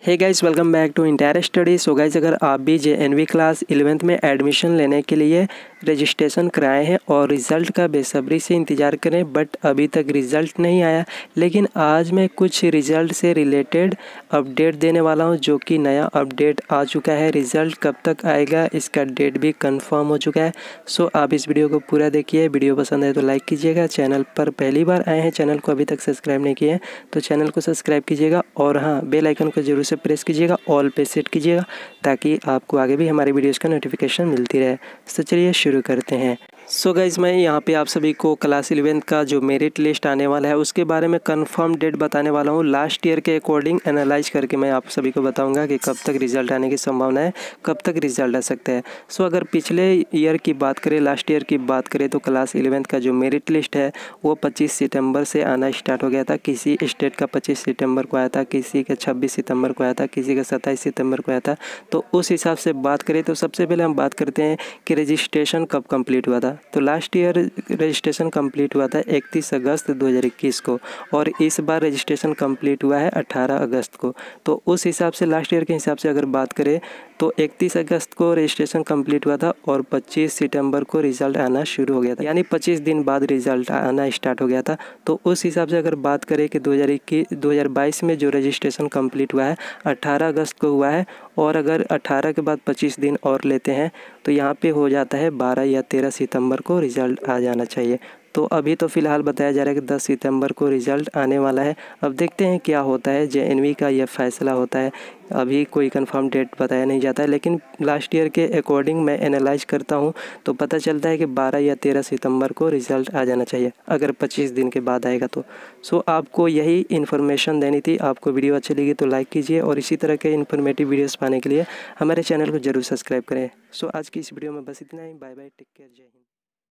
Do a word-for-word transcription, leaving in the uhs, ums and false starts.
Hey guys, welcome back to entire study. So guys, अगर आप भी J N V class eleventh में admission लेने के लिए रजिस्ट्रेशन कराए हैं और रिज़ल्ट का बेसब्री से इंतज़ार करें बट अभी तक रिज़ल्ट नहीं आया, लेकिन आज मैं कुछ रिज़ल्ट से रिलेटेड अपडेट देने वाला हूं जो कि नया अपडेट आ चुका है। रिज़ल्ट कब तक आएगा इसका डेट भी कंफर्म हो चुका है। सो आप इस वीडियो को पूरा देखिए। वीडियो पसंद है तो लाइक कीजिएगा। चैनल पर पहली बार आए हैं, चैनल को अभी तक सब्सक्राइब नहीं किए हैं तो चैनल को सब्सक्राइब कीजिएगा और हाँ, बेल आइकन को जरूर से प्रेस कीजिएगा, ऑल पे सेट कीजिएगा ताकि आपको आगे भी हमारी वीडियोस का नोटिफिकेशन मिलती रहे। तो चलिए शुरू करते हैं। सो so गाइज़, मैं यहाँ पे आप सभी को क्लास इलेवेंथ का जो मेरिट लिस्ट आने वाला है उसके बारे में कंफर्म डेट बताने वाला हूँ। लास्ट ईयर के अकॉर्डिंग एनालाइज करके मैं आप सभी को बताऊंगा कि कब तक रिज़ल्ट आने की संभावना है, कब तक रिज़ल्ट आ सकता है। सो so अगर पिछले ईयर की बात करें, लास्ट ईयर की बात करें तो क्लास इलेवेंथ का जो मेरिट लिस्ट है वो पच्चीस सितंबर से आना स्टार्ट हो गया था। किसी स्टेट का पच्चीस सितंबर को आया था, किसी का छब्बीस सितंबर को आया था, किसी का सत्ताईस सितंबर को आया था। तो उस हिसाब से बात करें तो सबसे पहले हम बात करते हैं कि रजिस्ट्रेशन कब कंप्लीट हुआ था। तो लास्ट ईयर रजिस्ट्रेशन कंप्लीट हुआ था इकतीस अगस्त दो हज़ार इक्कीस को और इस बार रजिस्ट्रेशन कंप्लीट हुआ है अठारह अगस्त को। तो उस हिसाब से लास्ट ईयर के हिसाब से अगर बात करें तो इकतीस अगस्त को रजिस्ट्रेशन कंप्लीट हुआ था और पच्चीस सितंबर को रिज़ल्ट आना शुरू हो गया था, यानी पच्चीस दिन बाद रिज़ल्ट आना स्टार्ट हो गया था। तो उस हिसाब से अगर बात करें कि दो हज़ार इक्कीस दो हज़ार बाईस में जो रजिस्ट्रेशन कंप्लीट हुआ है अठारह अगस्त को हुआ है और अगर अठारह के बाद पच्चीस दिन और लेते हैं तो यहाँ पे हो जाता है बारह या तेरह सितंबर को रिज़ल्ट आ जाना चाहिए। तो अभी तो फ़िलहाल बताया जा रहा है कि दस सितंबर को रिज़ल्ट आने वाला है। अब देखते हैं क्या होता है, जे एन वी का यह फैसला होता है। अभी कोई कंफर्म डेट बताया नहीं जाता है, लेकिन लास्ट ईयर के अकॉर्डिंग मैं एनालाइज करता हूं तो पता चलता है कि बारह या तेरह सितंबर को रिज़ल्ट आ जाना चाहिए अगर पच्चीस दिन के बाद आएगा तो। सो आपको यही इन्फॉर्मेशन देनी थी। आपको वीडियो अच्छी लगी तो लाइक कीजिए और इसी तरह के इन्फॉर्मेटिव वीडियोज़ पाने के लिए हमारे चैनल को जरूर सब्सक्राइब करें। सो आज की इस वीडियो में बस इतना ही। बाय बाय, टेक केयर, जय हिंद।